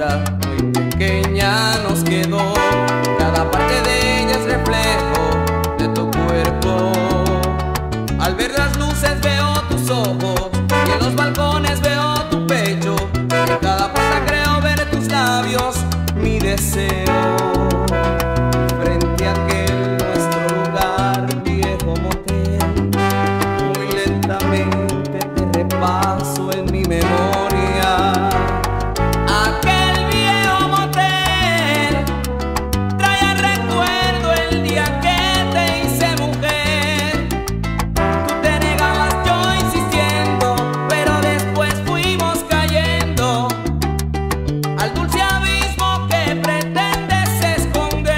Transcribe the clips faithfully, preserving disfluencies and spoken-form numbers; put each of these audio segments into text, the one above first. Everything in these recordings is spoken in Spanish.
nuestra muy pequeña nos quedó. Cada parte de ella es reflejo de tu cuerpo. Al ver las luces veo tus ojos y en los balcones veo tu pecho. En cada puerta creo ver tus labios, mi deseo. Frente a aquel nuestro lugar, viejo motel, muy lentamente te repaso en mi memoria. Aquel viejo motel trae al recuerdo el día que te hice mujer. Tú te negabas, yo insistiendo, pero después fuimos cayendo al dulce abismo que pretendes esconder.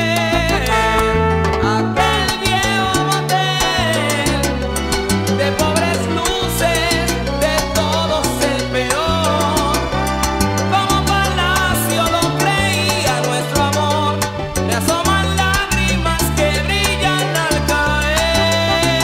Aquel viejo motel de pobres luces, de todos el peor. Como palacio lo creía nuestro amor, me asoman lágrimas que brillan al caer.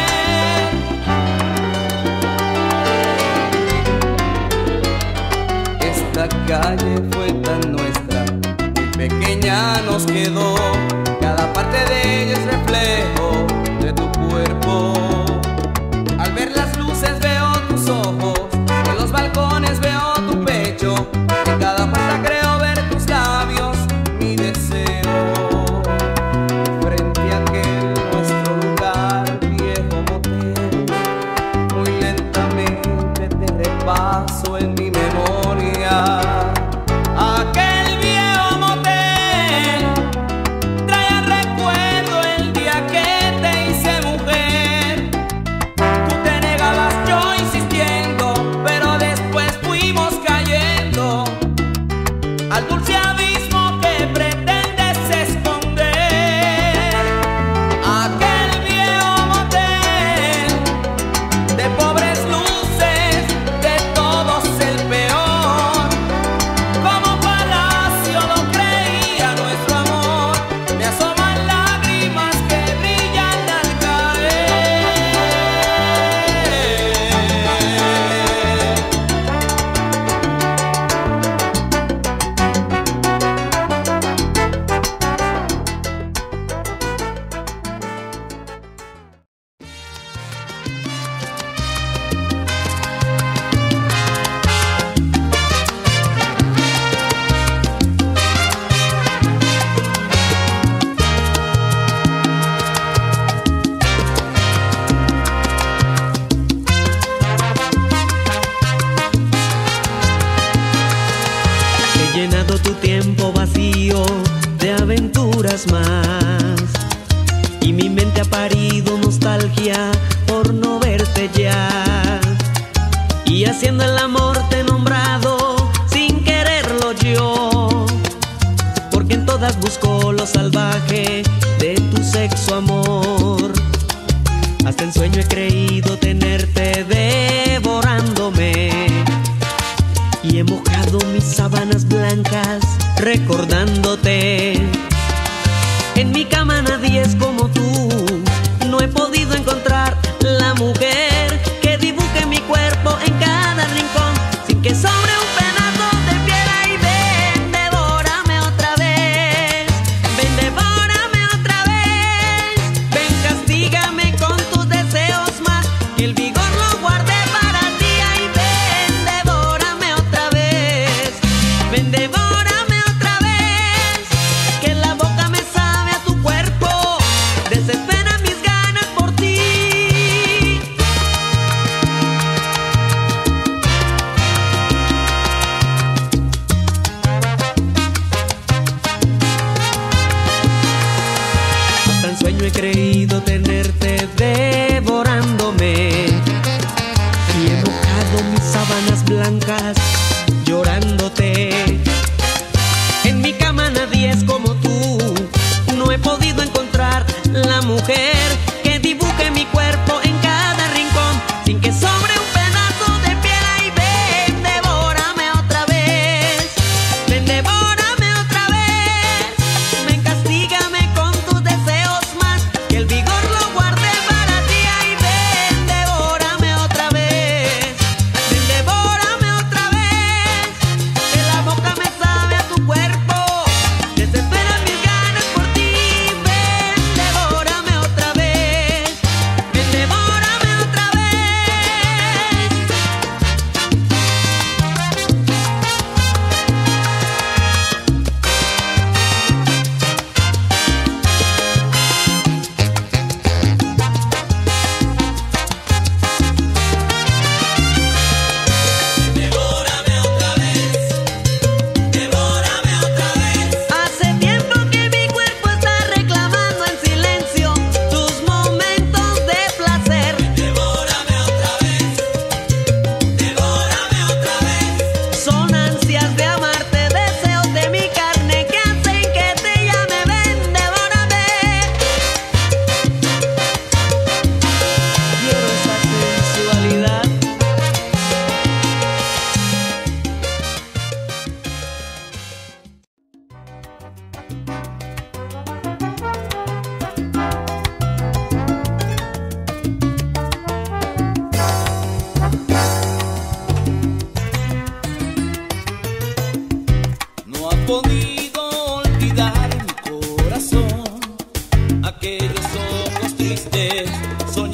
Esta calle fue tan nuestra, muy pequeña nos quedó. Cada parte de ella es reflejo de tu cuerpo. Al ver las luces veo tus ojos, en los balcones veo tu pecho. En cada puerta creo ver tus labios, mi deseo. Frente a aquel nuestro lugar, viejo motel, muy lentamente te repaso en mi memoria. Aquel viejo motel trae al recuerdo el día que te hice mujer. Tú te negabas, yo insistiendo, pero después fuimos cayendo al dulce abismo que pretendes esconder. Aquel viejo motel de pobres luces, de todos el peor. Como palacio lo creía nuestro amor, me asoman lágrimas que brillan al caer. He llenado tu tiempo vacío de aventuras más, y mi mente ha parido nostalgia por no verte ya. Y haciendo el amor te he nombrado sin quererlo yo, porque en todas busco lo salvaje de tu sexo amor. Hasta en sueño he creído tenerte devorándome, y he mojado mis sábanas blancas recordándote. En mi cama nadie es como tú, no he podido encontrar la mujer que dibuje mi cuerpo en cada rincón, sin que sobre un pedazo de piel. Ay, ven, devórame otra vez, ven, devórame otra vez, ven, castígame con tus deseos más, que el vigor lo guarde para ti. Ay, ven, devórame otra vez, ven, devórame otra vez, que la boca me sabe a tu cuerpo, desespera mis ganas por ti. Hasta en sueño he creído tenerte devorándome, y he mojado mis sábanas blancas llorándote. En mi cama nadie es como tú, no he podido encontrar la mujer que dibuje mi cuerpo en cada rincón, sin que sobre un pedazo de piel. Ay, ven, devórame otra vez, ven, devórame otra vez, ven, castígame con tus deseos más, que el vigor lo guarde para ti. Ay, ven, devórame otra vez, ven, devórame otra vez, que la boca me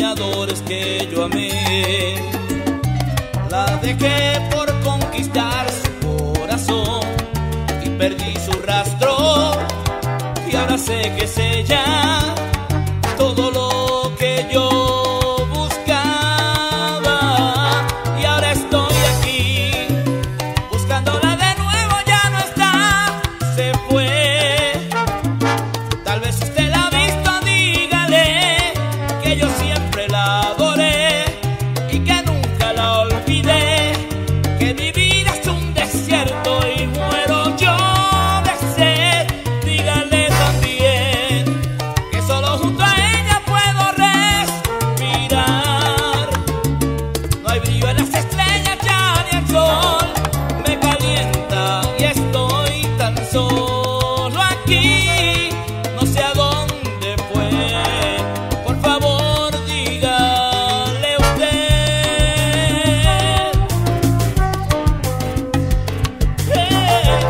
soñadores que yo amé. La dejé por conquistar su corazón y perdí su rastro, y ahora sé que es ella todo lo que yo buscaba, y ahora estoy aquí buscándola de nuevo. Ya no está, se fue. Tal vez usted la ha visto, dígale que yo siempre la adoré y que nunca la olvidé, que mi vida es un desierto y muero yo de sed. Dígale también que solo junto a ella puedo respirar. No hay brillo en las estrellas ya ni el sol me calienta y estoy tan solo aquí. No sé a dónde fue, por favor dígale usted. Eh.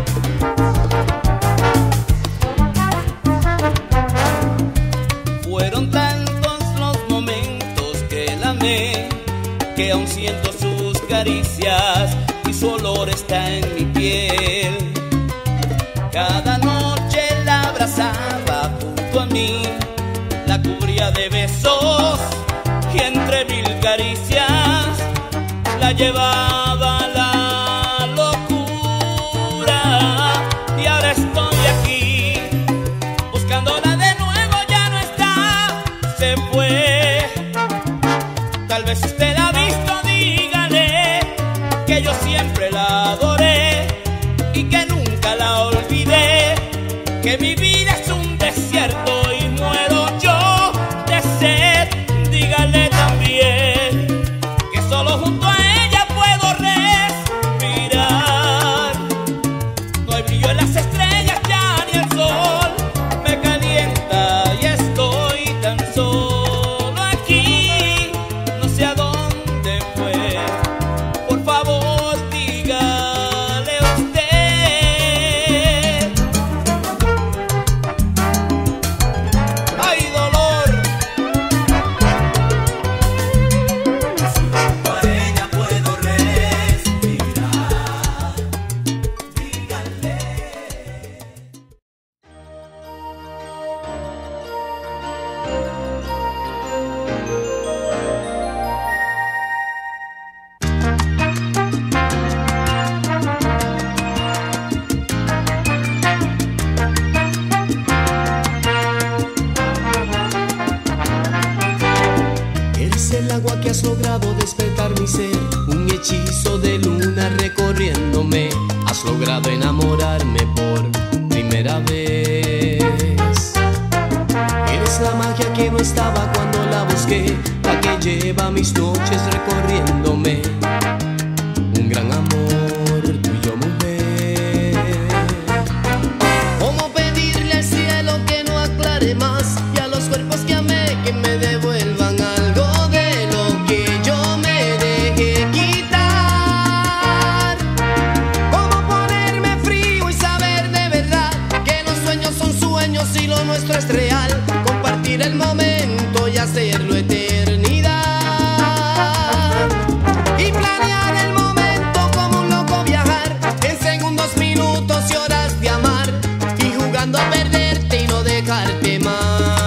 Fueron tantos los momentos que la amé, que aún siento sus caricias y su olor está en mi piel. Cada noche la abrazaba junto a mí, la cubría de besos y entre mil caricias la llevaba a la locura. Y ahora estoy aquí buscándola de nuevo, ya no está, se fue. Tal vez usted la ha visto, dígale que yo siempre la adoré y que nunca la olvidé, que mi vida es un desierto y muero yo de sed. Dígale también que solo junto a ella puedo respirar. No hay brillo en las estrellas ya ni el sol me calienta y estoy tan solo aquí. No sé a dónde fue, por favor dígale usted. ¡Ay, dolor! Junto a ella puedo respirar. Dígale. Eres el agua que has logrado despertar mi ser, un hechizo de luna recorriéndome. Has logrado enamorarme por primera vez. Eres la magia que no estaba cuando la busqué, la que lleva mis noches recorriéndome. Un gran amor tuyo, mujer. ¿Cómo pedirle al cielo que no aclare más, y a los cuerpos que amé que me devuelvan algo de lo que yo me dejé quitar? ¿Cómo ponerme frío y saber de verdad que los sueños son sueños y lo nuestro es real? Compartir el momento y hacerlo eternidad, y planear el momento como un loco, viajar en segundos, minutos y horas de amar, y jugando a perderte y no dejarte más.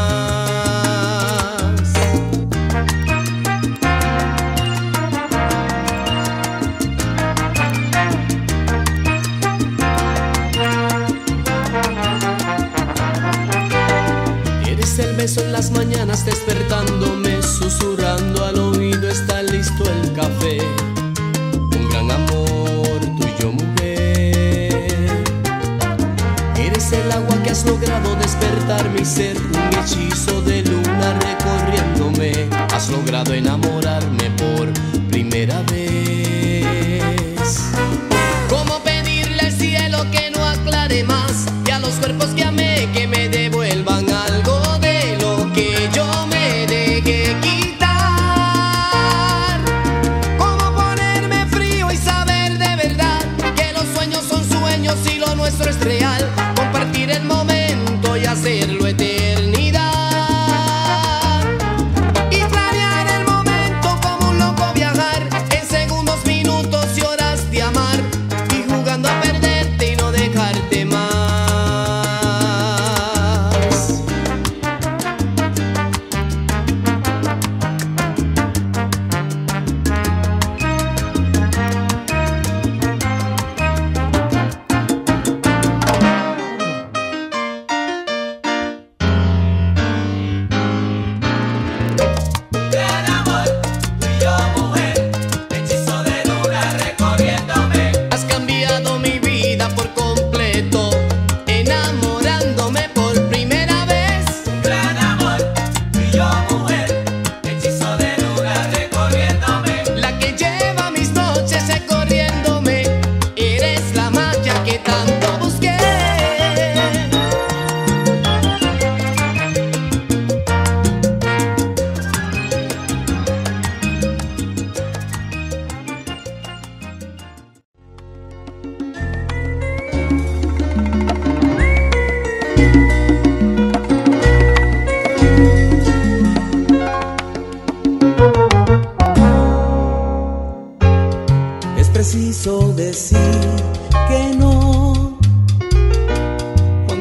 Eres el beso en las mañanas despertándome, susurrando al oído está listo el café. Un gran amor tuyo, mujer. Eres el agua que has logrado despertar mi ser, un hechizo de luna recorriéndome. Has logrado enamorarme por primera vez. ¿Cómo pedirle al cielo que no aclare más, y a los cuerpos que amé que me devuelvan algo de lo que yo me dejé quitar? ¿Cómo ponerme frío y saber de verdad que los sueños son sueños y lo nuestro es real? Compartir el momento y hacerlo eternidad, y planear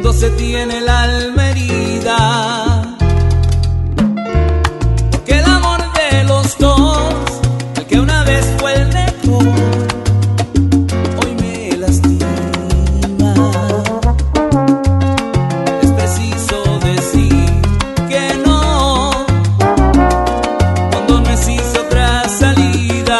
cuando se tiene el alma herida. Porque el amor de los dos, el que una vez fue el mejor, hoy me lastima. Es preciso decir que no, cuando no existe otra salida,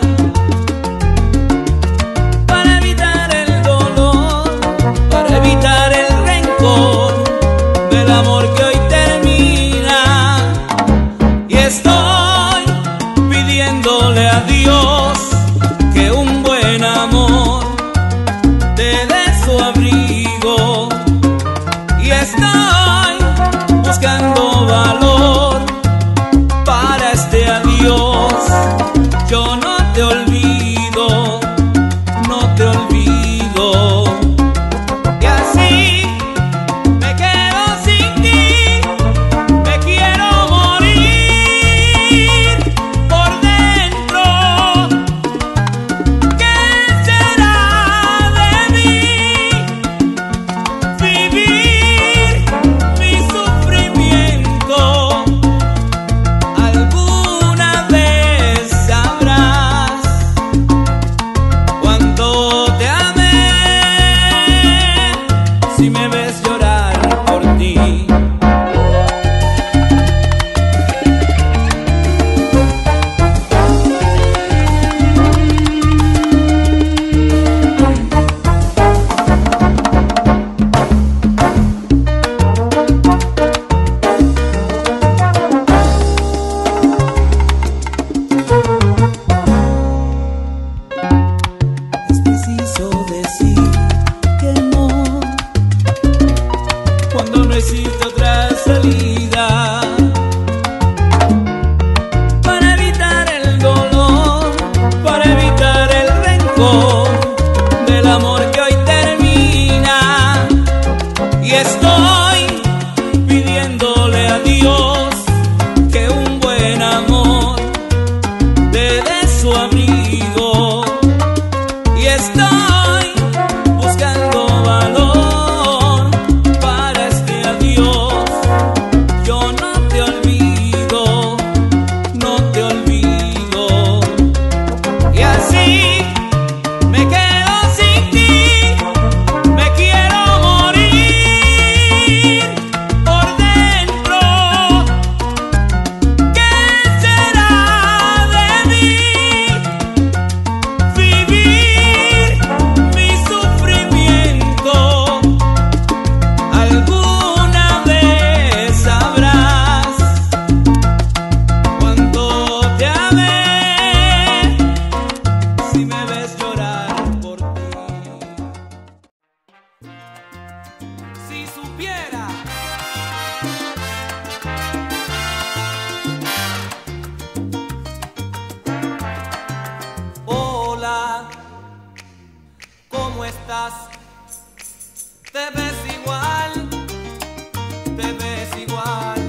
para evitar el dolor, para evitar el rencor del amor que hoy termina. Y estoy pidiéndole a Dios que un buen amor te dé su abrigo. Y estoy buscando valor para este adiós. Yo no te olvido, no te olvido. Y así me quedo sin ti, me quiero morir por dentro. ¿Qué será de mí? Vivir mi sufrimiento. Alguna vez sabrás cuánto te amé, si me ves llorar por ti. Es preciso decir que no, cuando no existe otra salida, para evitar el dolor, para evitar el rencor del amor que hoy termina. Y estoy pidiéndole a Dios que un buen amor te dé su abrigo. Y estoy buscando valor para este adiós. Yo no te olvido, no te olvido. Y así me quedo sin ti, me quiero morir por dentro. ¿Qué será de mí? Vivir mi sufrimiento. Alguna vez sabrás cuánto te amé, si me ves llorar por ti. Si supiera hola, ¿cómo estás? Te ves igual, te ves igual.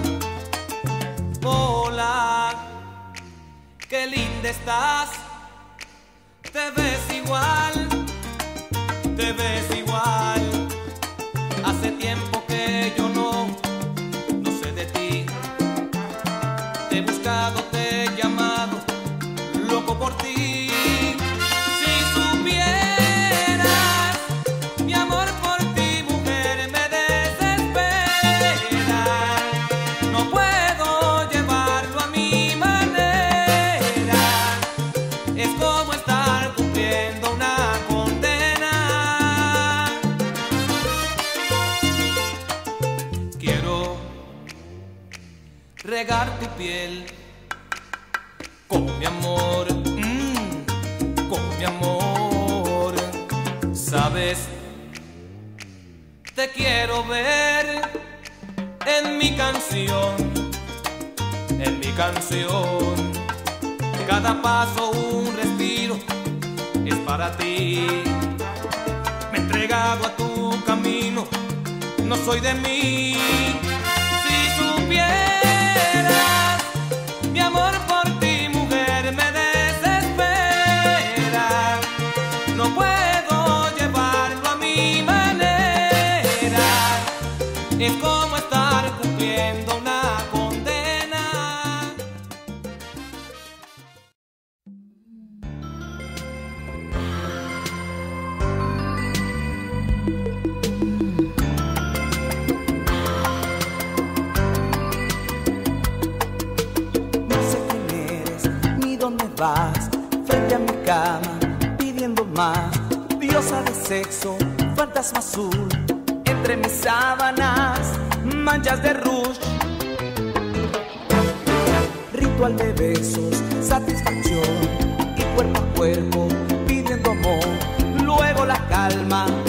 Hola, qué linda estás. Te ves igual, te ves igual. Hace tiempo que yo no, no sé de ti. Te he buscado, te he llamado, loco por ti. Si supieras, mi amor por ti, mujer, me desespera. No puedo llevarlo a mi manera. Es como estar cumpliendo una condena. Quiero regar tu piel con mi amor, mm, con mi amor. Sabes, te quiero ver en mi canción, en mi canción. Cada paso un respiro es para ti. Me he entregado a tu camino, no soy de mí. Si supieras, mi amor por ti, mujer, me desespera. No puedo llevarlo a mi manera. es como estar cumpliendo una condena. No sé quién eres ni dónde vas, frente a mi cama pidiendo más. Diosa de sexo, fantasma azul, entre mis sábanas, manchas de rouge. Ritual de besos, satisfacción y cuerpo a cuerpo, pidiendo amor. Luego la calma,